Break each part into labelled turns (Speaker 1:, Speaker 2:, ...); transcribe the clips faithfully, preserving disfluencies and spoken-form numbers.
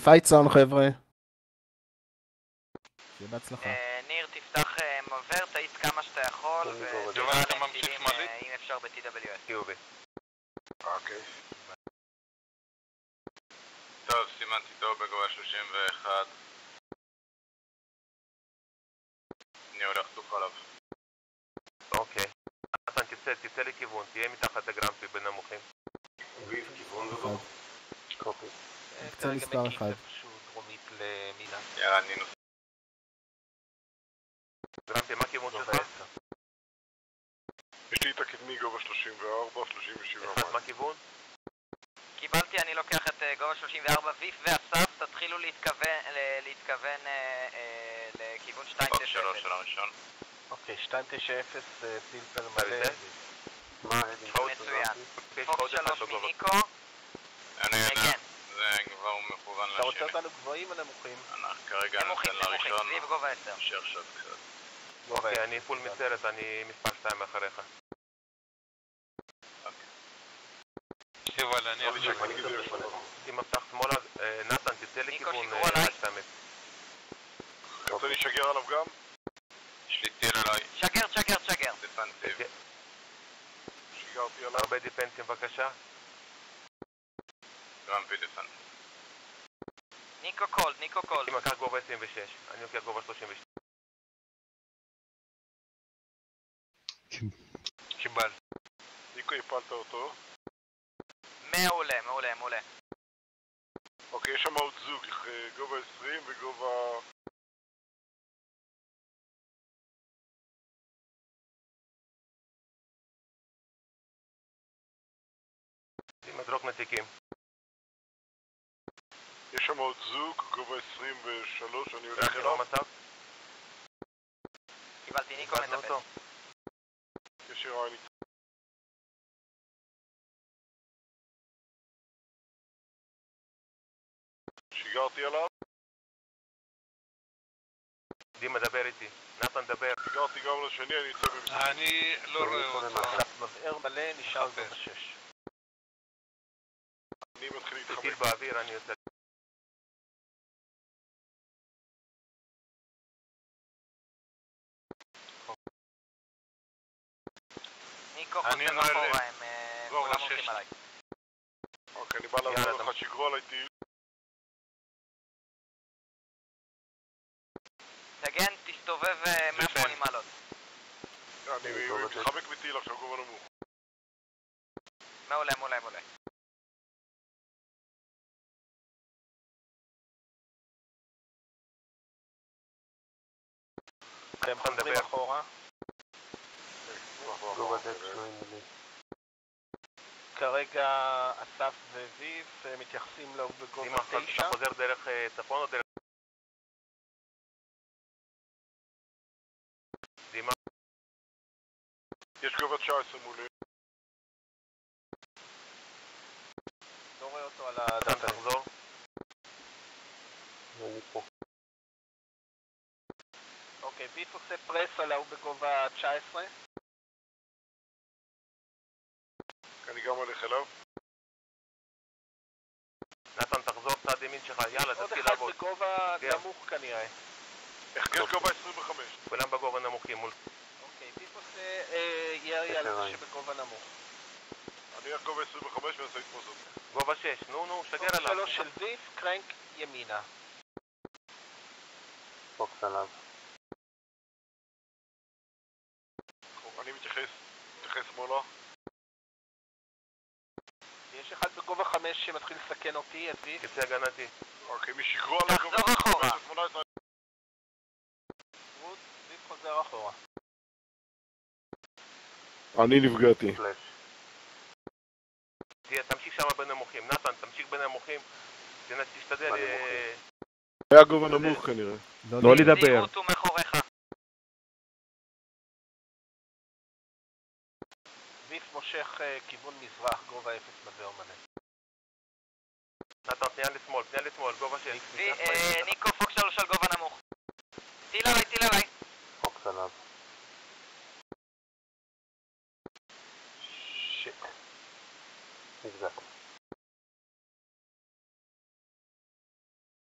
Speaker 1: פייט זון חבר'ה. שיהיה בהצלחה.
Speaker 2: ניר תפתח מעבר, תעיץ כמה שאתה יכול ותראה להם טילים אם אפשר ב-טי דאבליו אס.
Speaker 3: קיובי.
Speaker 4: אוקיי. טוב, סימנתי טוב בגובה שלושים ואחת. אני הולך דוק עליו.
Speaker 3: אוקיי. נתן תצא, תצא לכיוון, תהיה מתחת הגרמפי בנמוכים.
Speaker 4: ויף כיוון וזו. קופי.
Speaker 1: קצה מספר אחד.
Speaker 3: דרומית למינה.
Speaker 4: יאללה, אני נוסע.
Speaker 3: גרמפי, מה כיוון שלך?
Speaker 4: יש לי את הקדמי גובה שלושים וארבע, שלושים ושבע.
Speaker 3: אחד מה כיוון?
Speaker 2: קיבלתי, אני לוקח את גובה שלושים וארבע, ויף ואסף, תתחילו להתכוון לכיוון שתיים תשע אפס.
Speaker 4: שלוש של הראשון.
Speaker 3: אוקיי, שתיים תשע אפס פלפל מלא.
Speaker 2: מצוין. פוקס שלוש מניקו.
Speaker 4: אני יודע, זה כבר מכוון לשני.
Speaker 3: אתה רוצה אותנו גבוהים או נמוכים?
Speaker 4: אנחנו כרגע
Speaker 2: נמוכים,
Speaker 4: נתן
Speaker 2: נמוכים,
Speaker 4: לראשון.
Speaker 2: סביב גובה עשר.
Speaker 4: נשאר שעות קצת.
Speaker 3: אוקיי, אני פול מצרת, אני מספר שתיים מאחריך.
Speaker 4: אבל אני
Speaker 3: אם מפתח שמאלה, נתן תצא לכיוון שתיים.
Speaker 4: רוצה להישגר עליו גם? יש לי טיל עליי.
Speaker 2: שגר, שגר, שגר.
Speaker 4: דפנסיב. שיגרתי עליו.
Speaker 3: הרבה דיפנסים בבקשה.
Speaker 4: גרמפי דפנסיב.
Speaker 2: ניקו קולד, ניקו קולד.
Speaker 3: אני מקח גובה עשרים ושש, אני לוקח גובה שלושים ושתיים.
Speaker 4: קיבל. ניקו הפלת אותו.
Speaker 2: מעולה, מעולה, מעולה.
Speaker 4: אוקיי, יש שם עוד זוג, גובה עשרים וגובה...
Speaker 3: עם הדרוק נתיקים.
Speaker 4: יש שם עוד זוג, גובה עשרים ושלוש, אני הולך
Speaker 3: אליו.
Speaker 4: אליו.
Speaker 2: קיבלתי, ניקו מטפל.
Speaker 4: יש איראנית. שיגרתי עליו.
Speaker 3: דימה דבר איתי, נתן דבר.
Speaker 4: שיגרתי גם לשני, אני אצא במשחק. אני לא רואה אותו.
Speaker 3: מבער מלא, נשאר גובה שש.
Speaker 4: אני מתחיל להתחבק.
Speaker 3: תטיל באוויר, אני יוצא.
Speaker 2: ניקו חוזר אחורה, הם כולם הולכים עליי.
Speaker 4: אוקיי, אני בא לעזור לך, שיגרו עליי טיל.
Speaker 2: תגן, תסתובב מאה ושמונים מעלות.
Speaker 4: אני מתחבק בטיל עכשיו, גובה נמוך.
Speaker 2: מעולה, מעולה, מעולה.
Speaker 3: אתם חוזרים אחורה. כרגע אסף וויף מתייחסים לו בגובה תשע. אתה חוזר דרך צפון או דרך... דימה?
Speaker 4: יש גובה תשע עשרה מולי.
Speaker 3: לא רואה אותו על הדאטה. תחזור.
Speaker 4: אני פה.
Speaker 3: אוקיי, ויף עושה פרס על ההוא בגובה תשע עשרה.
Speaker 4: אני גם הולך אליו.
Speaker 3: נתן, תחזור צד ימין שלך, יאללה, תתחיל לעבוד. עוד אחד בגובה נמוך כנראה.
Speaker 4: איך יש גובה עשרים וחמש?
Speaker 3: כולם בגובה נמוכים מול...
Speaker 2: אוקיי,
Speaker 3: ויף עושה ירי על זה שבגובה נמוך.
Speaker 4: אני איך גובה עשרים וחמש ואנסה לתפוס אותי.
Speaker 3: גובה שש, נו נו, שגר עליו. שלוש של ויף, קרנק ימינה.
Speaker 4: פוקס עליו. אני מתייחס, מתייחס שמאלה.
Speaker 3: יש אחד בגובה חמש שמתחיל לסכן אותי, את ויף. יצא הגנתי.
Speaker 4: אוקיי, מי שגרו עליי גובה...
Speaker 2: תחזור אחורה.
Speaker 3: רות, ויף חוזר אחורה.
Speaker 4: אני נפגעתי.
Speaker 3: תהיה, תמשיך שם בנמוכים. נתן, תמשיך בנמוכים. תשתדל...
Speaker 4: היה גובה נמוך כנראה.
Speaker 1: לא לדבר.
Speaker 2: רות הוא מאחוריך.
Speaker 3: ויף מושך כיוון מזרח, גובה אפס מבאר מלא. נתן, פנייה לשמאל, פנייה לשמאל, גובה של...
Speaker 2: ניקו פוקס שלוש על גובה נמוך. טיל עליי, טיל עליי.
Speaker 4: פוקס עליו.
Speaker 3: שיט.
Speaker 4: נפגעתי.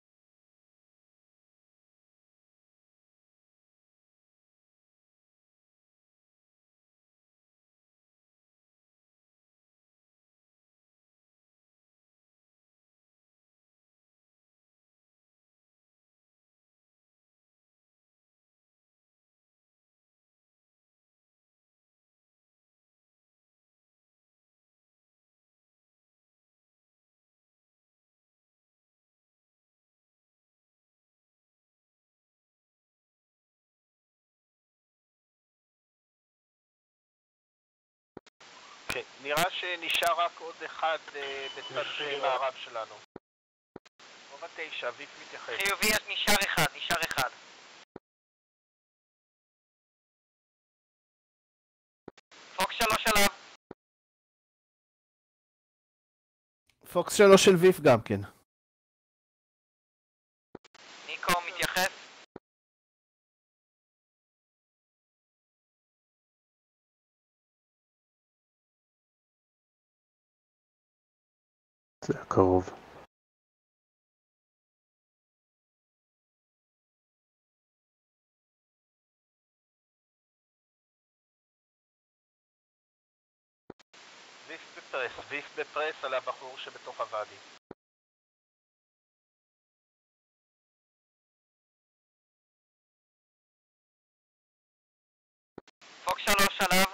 Speaker 3: כן, נראה שנשאר רק עוד אחד בצד מערב שלנו. רובע תשע, ויף מתייחס.
Speaker 2: חיובי, אז נשאר אחד, נשאר אחד. פוקס שלוש עליו.
Speaker 1: פוקס שלוש של ויף גם כן.
Speaker 2: ניקו מתייחס.
Speaker 5: זה קרוב.
Speaker 3: ויף בפרס, ויף בפרס על הבחור שבתוך הוואדי.
Speaker 2: פוקס שלוש עליו.